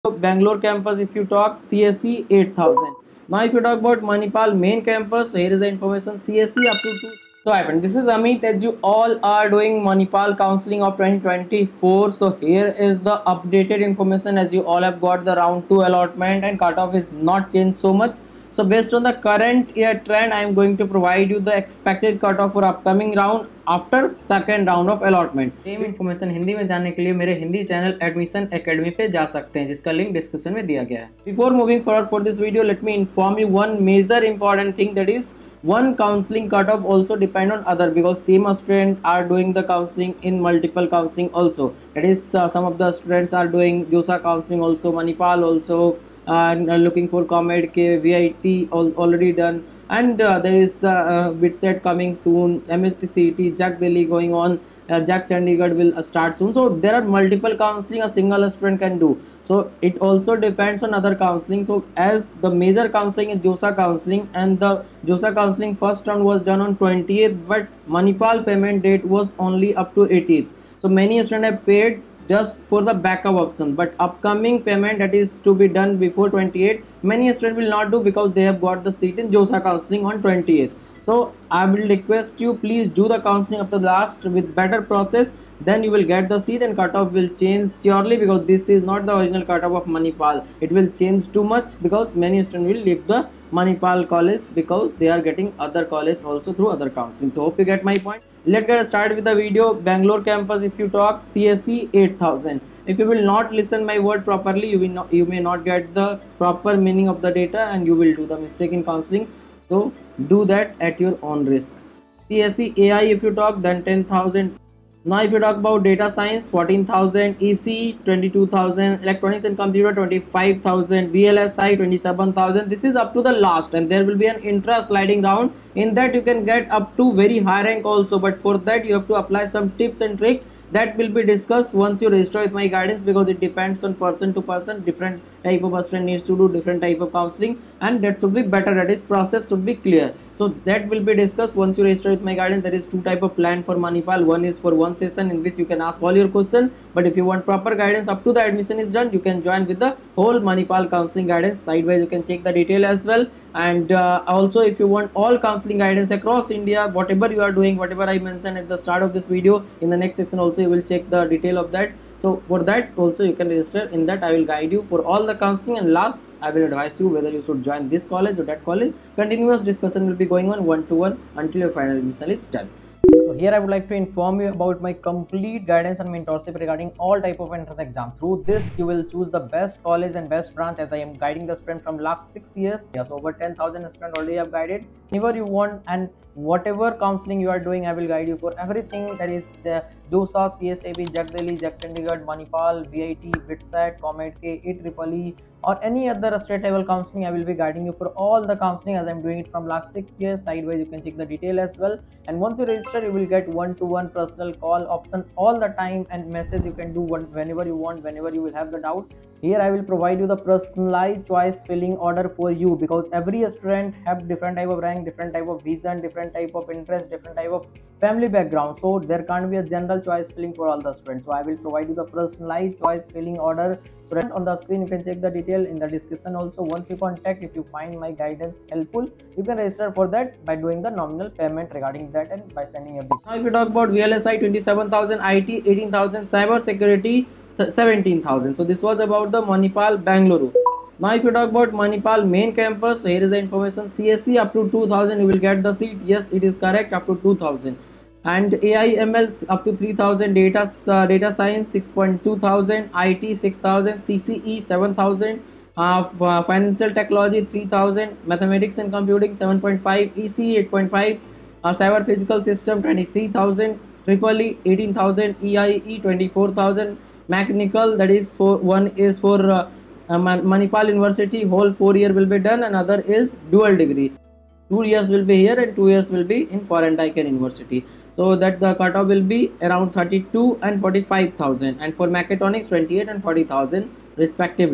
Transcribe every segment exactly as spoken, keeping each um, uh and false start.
Bangalore campus, if you talk C S E eight thousand. Now if you talk about Manipal main campus, so here is the information C S E up to two. So hi friend, this is Amit as you all are doing Manipal counseling of twenty twenty-four. So here is the updated information as you all have got the round two allotment and cutoff is not changed so much. So based on the current year trend, I am going to provide you the expected cutoff for upcoming round after second round of allotment. Same information Hindi में जानने के लिए मेरे Hindi channel admission academy पे जा सकते हैं जिसका लिंक डिस्क्रिप्शन में दिया गया है. Before moving forward for this video, let me inform you one major important thing, that is one counseling cutoff also depend on other, because same students are doing the counseling in multiple counseling also. That is uh, some of the students are doing JOSA counseling also, Manipal also, and uh, looking for COMED K, V I T al already done, and uh, there is uh, uh, BITSET coming soon, M S T C E T, Jack Delhi going on, uh, Jack Chandigarh will uh, start soon. So there are multiple counseling a single student can do. So it also depends on other counseling. So as the major counseling is JOSA counseling, and the JOSA counseling first round was done on twentieth, but Manipal payment date was only up to eightieth. So many students have paid just for the backup option, but upcoming payment that is to be done before twenty-eight, many students will not do because they have got the seat in JOSA counseling on twentieth. So I will request you, please do the counseling up to the last with better process, then you will get the seat and cutoff will change surely, because this is not the original cutoff of Manipal. It will change too much because many students will leave the Manipal college because they are getting other college also through other counseling. So hope you get my point. Let's get started with the video. Bangalore campus, if you talk C S E eight thousand. If you will not listen my word properly, you will not, you may not get the proper meaning of the data and you will do the mistake in counseling. So do that at your own risk. C S E A I, if you talk, then ten thousand. Now if you talk about data science, fourteen thousand, E C twenty-two thousand, electronics and computer twenty-five thousand, V L S I twenty-seven thousand. This is up to the last, and there will be an intra sliding round. In that you can get up to very high rank also, but for that you have to apply some tips and tricks that will be discussed once you register with my guidance, because it depends on person to person. Different type of student needs to do different type of counseling, and that should be better, that is process should be clear. So that will be discussed once you register with my guidance. There is two type of plan for Manipal. One is for one session in which you can ask all your questions, but if you want proper guidance up to the admission is done, you can join with the whole Manipal counseling guidance. Sidewise you can check the detail as well, and uh, also if you want all counseling guidance across India, whatever you are doing, whatever I mentioned at the start of this video, in the next section also you will check the detail of that. So for that also you can register. In that I will guide you for all the counseling, and last I will advise you whether you should join this college or that college. Continuous discussion will be going on one to one until your final admission is done. So here I would like to inform you about my complete guidance and mentorship regarding all type of entrance exam. Through this you will choose the best college and best branch, as I am guiding the student from last six years. Yes, over ten thousand students already have guided. Whenever you want and whatever counseling you are doing, I will guide you for everything, that is the JOSA, C S A B, Jack Delhi, Jack Chandigarh, Manipal, V I T, BITSET, COMED K, E E E, or any other state level counseling. I will be guiding you for all the counseling as I am doing it from last six years. Sidewise you can check the detail as well, and once you register you will get one to one personal call option all the time, and message you can do one whenever you want, whenever you will have the doubt. Here I will provide you the personalized choice filling order for you, because every student have different type of rank, different type of vision, different type of interest, different type of family background. So there can't be a general choice filling for all the students. So I will provide you the personalized choice filling order. So right on the screen you can check the detail, in the description also. Once you contact, if you find my guidance helpful, you can register for that by doing the nominal payment regarding that and by sending a bill. Now if you talk about V L S I twenty-seven thousand, I T eighteen thousand, cyber security seventeen thousand. So this was about the Manipal Bangalore. Now if you talk about Manipal main campus, so here is the information. C S E up to two thousand you will get the seat. Yes, it is correct, up to two thousand. And A I M L up to three thousand, data uh, data science six point two thousand, I T six thousand, C C E seven thousand, uh, uh, financial technology three thousand, mathematics and computing seven point five, E C E eight point five, uh, cyber physical system twenty-three thousand, triple E eighteen thousand, E I E twenty-four thousand, mechanical, that is for one is for uh, uh, Manipal University, whole four year will be done, and other is dual degree. Two years will be here and two years will be in foreign Icon University. So that the cutoff will be around thirty-two and forty-five thousand, and for mechatronics twenty-eight and forty thousand respectively.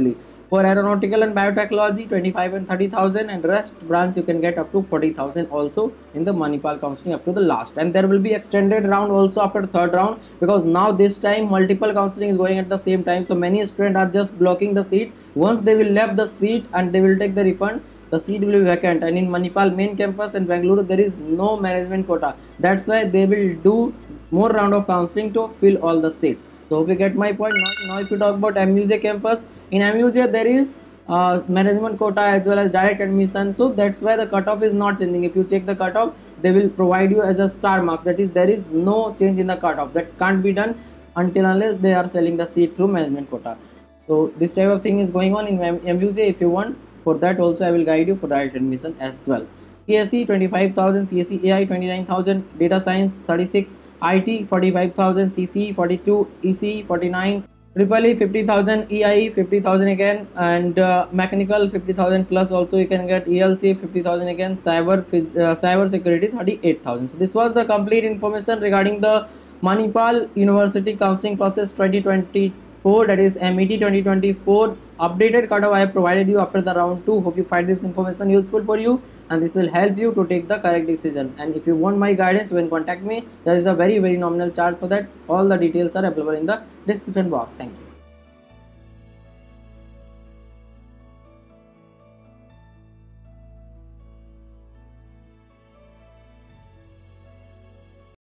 For aeronautical and biotechnology, twenty-five and thirty thousand, and rest branch you can get up to forty thousand also in the Manipal counseling up to the last. And there will be extended round also after the third round, because now this time multiple counseling is going at the same time. So many students are just blocking the seat. Once they will left the seat and they will take the refund, the seat will be vacant. And in Manipal main campus in Bangalore, there is no management quota. That's why they will do more round of counseling to fill all the seats. So hope you get my point. Now, now if you talk about M U J campus, in M U J there is uh, management quota as well as direct admission. So that's why the cutoff is not changing. If you check the cutoff, they will provide you as a star marks. That is, there is no change in the cutoff. That can't be done until unless they are selling the seat through management quota. So this type of thing is going on in M U J. If you want, for that also I will guide you for direct admission as well. C S E twenty-five thousand, C S E A I twenty-nine thousand, data science thirty-six, I T forty-five thousand, C C E forty-two, E C E forty-nine, Triple E fifty thousand, E I E fifty thousand again, and uh, mechanical fifty thousand plus also you can get, E L C fifty thousand again, cyber uh, cyber security thirty-eight thousand. So this was the complete information regarding the Manipal University counseling process twenty twenty-four, that is M E T twenty twenty-four updated cutoff I have provided you after the round two. Hope you find this information useful for you, and this will help you to take the correct decision. And if you want my guidance, you can contact me. There is a very very nominal charge for that. All the details are available in the description box. Thank you.